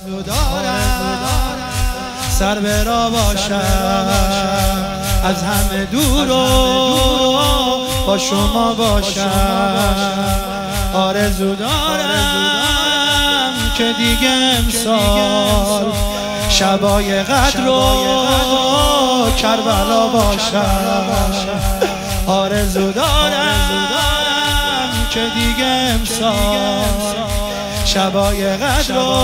سر به راه باشم از همه دور و با شما باشم. آرزو دارم که دیگه امسال شبای قدر و کربلا باشم. آرزو دارم که دیگه امسال شبای قدر و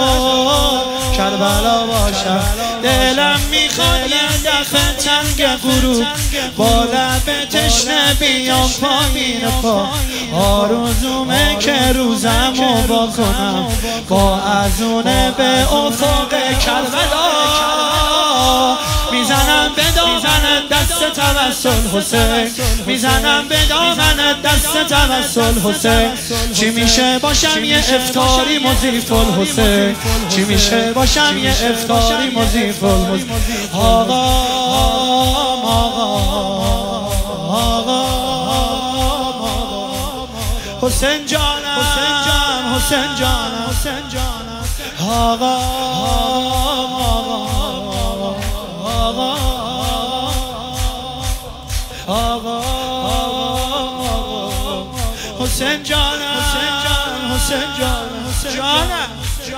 کربلا باشم. دلم میخواد یه دفعه تنگ غروب با لب تشنه بیام پایین پا. آرزومه که روزمو با کنم با ازونه به افق کربلا. میزنم به دامن دست توسل حسین، میزنم به دامن دست توسل حسین. چی میشه باشم یه افطاری مضیف الحسین، چی میشه باشم یه افطاری مضیف الحسین. آقا حسین جانم، حسین جانم، حسین جانم. آقا حسین جانم، حسین جانم.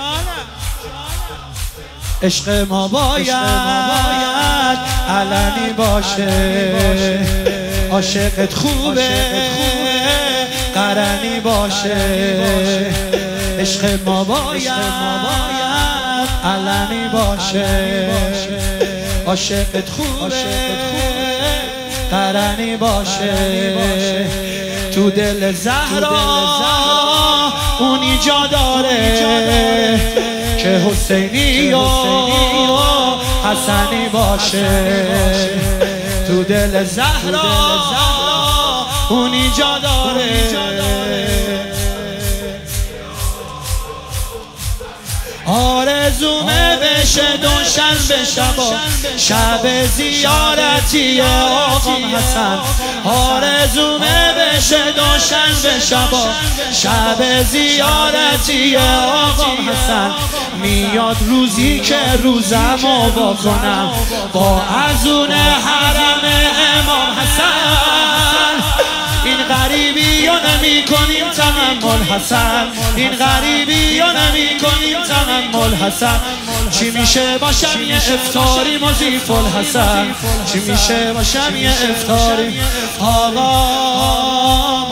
عشق ما باید علنی باشه، عاشقت خوبه قرنی باشه. عشق ما باید علنی باشه، عاشقت خوبه قرنی باشه. تو دل زهرا اونی جا داره که حسینی و حسنی باشه. تو دل زهرا اونی جا داره. آرزومه بشه دوشنبه شبا شب زیارتی آقام حسن. آرزومه بشه دوشنبه شبا شب زیارتی آقام حسن. میاد روزی که روزمو با کنم با ازون حرم امام حسن. این غریبی یا نمی کنیم تحمل حسن، این غریبی یا نمی کنیم تحمل حسن. چی میشه باشم یه افطاری مضیف الحسن، چی میشه باشم یه افطاری. آقا